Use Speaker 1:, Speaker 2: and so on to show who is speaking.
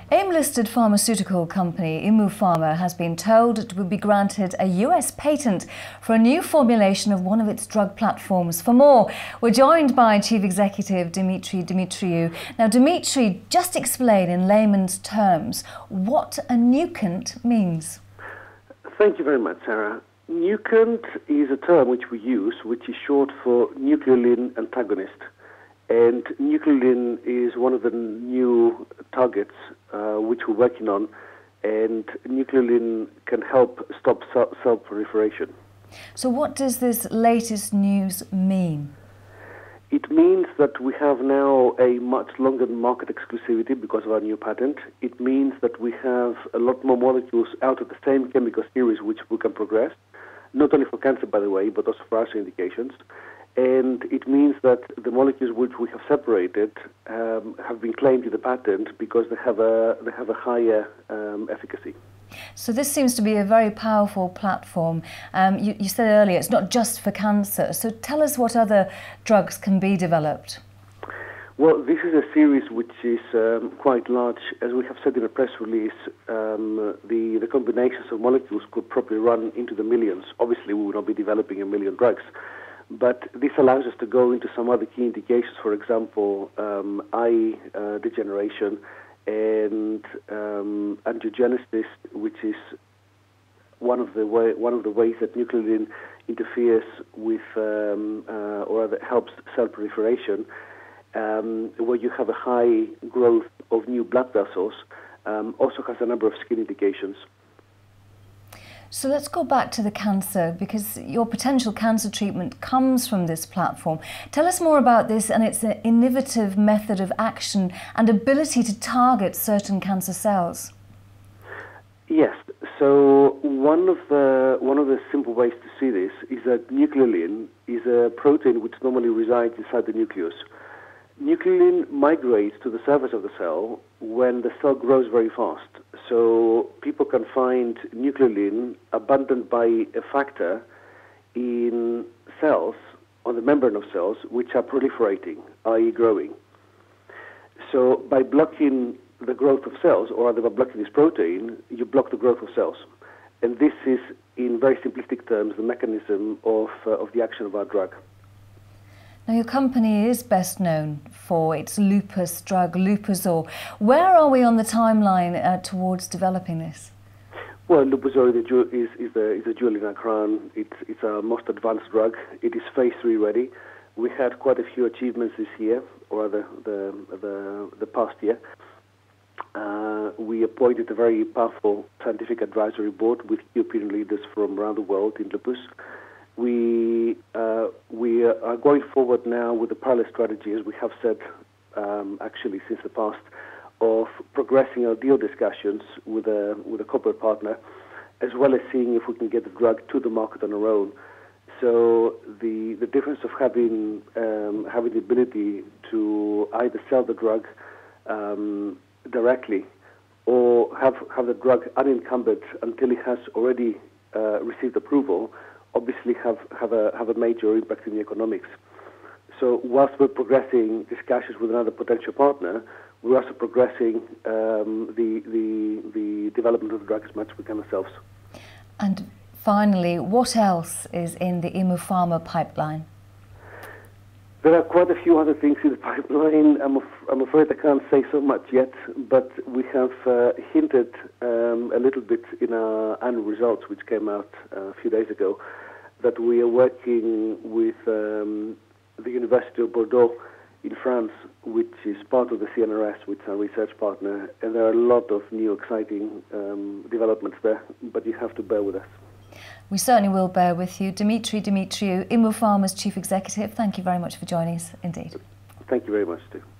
Speaker 1: AIM-listed pharmaceutical company ImmuPharma has been told it will be granted a US patent for a new formulation of one of its drug platforms. For more, we're joined by Chief Executive Dimitri Dimitriou. Now, Dimitri, just explain in layman's terms what a Nucant means.
Speaker 2: Thank you very much, Sarah. Nucant is a term which we use, which is short for nucleolin antagonist. And nucleolin is one of the new targets which we're working on, and nucleolin can help stop cell proliferation.
Speaker 1: So what does this latest news mean?
Speaker 2: It means that we have now a much longer market exclusivity because of our new patent. It means that we have a lot more molecules out of the same chemical series which we can progress, not only for cancer, by the way, but also for other indications. And it means that the molecules which we have separated have been claimed in the patent because they have a higher efficacy. So
Speaker 1: this seems to be a very powerful platform. You said earlier it's not just for cancer. So tell us what other drugs can be developed.
Speaker 2: Well, this is a series which is quite large. As we have said in a press release, the combinations of molecules could probably run into the millions. Obviously, we will not be developing a million drugs. But this allows us to go into some other key indications, for example, eye degeneration and angiogenesis, which is one of the ways that nucleolin interferes with or rather helps cell proliferation, where you have a high growth of new blood vessels, also has a number of skin indications.
Speaker 1: So let's go back to the cancer, because your potential cancer treatment comes from this platform. Tell us more about this and its innovative method of action and ability to target certain cancer cells.
Speaker 2: Yes. So one of the simple ways to see this is that nucleolin is a protein which normally resides inside the nucleus. Nucleolin migrates to the surface of the cell when the cell grows very fast. So people can find nucleolin abundant by a factor in cells, on the membrane of cells, which are proliferating, i.e. growing. So by blocking the growth of cells, or rather by blocking this protein, you block the growth of cells. And this is, in very simplistic terms, the mechanism of the action of our drug.
Speaker 1: Now, your company is best known for its lupus drug, Lupuzor. Where are we on the timeline towards developing this?
Speaker 2: Well, Lupuzor is a jewel in our crown. It's our most advanced drug. It is phase 3 ready. We had quite a few achievements this year, or the past year. We appointed a very powerful scientific advisory board with key opinion leaders from around the world in lupus. We are going forward now with a parallel strategy, as we have said actually since the past, of progressing our deal discussions with a corporate partner, as well as seeing if we can get the drug to the market on our own. So the difference of having the ability to either sell the drug directly or have the drug unencumbered until it has already received approval, obviously have a major impact in the economics. So whilst we're progressing discussions with another potential partner, we're also progressing the development of the drug as much as we can ourselves.
Speaker 1: And finally, what else is in the ImmuPharma pipeline?
Speaker 2: There are quite a few other things in the pipeline. I'm afraid I can't say so much yet, but we have hinted a little bit in our annual results, which came out a few days ago, that we are working with the University of Bordeaux in France, which is part of the CNRS, which is our research partner, and there are a lot of new exciting developments there, but you have to bear with us.
Speaker 1: We certainly will bear with you. Dimitri Dimitriou, ImmuPharma's Chief Executive, thank you very much for joining us indeed.
Speaker 2: Thank you very much, too.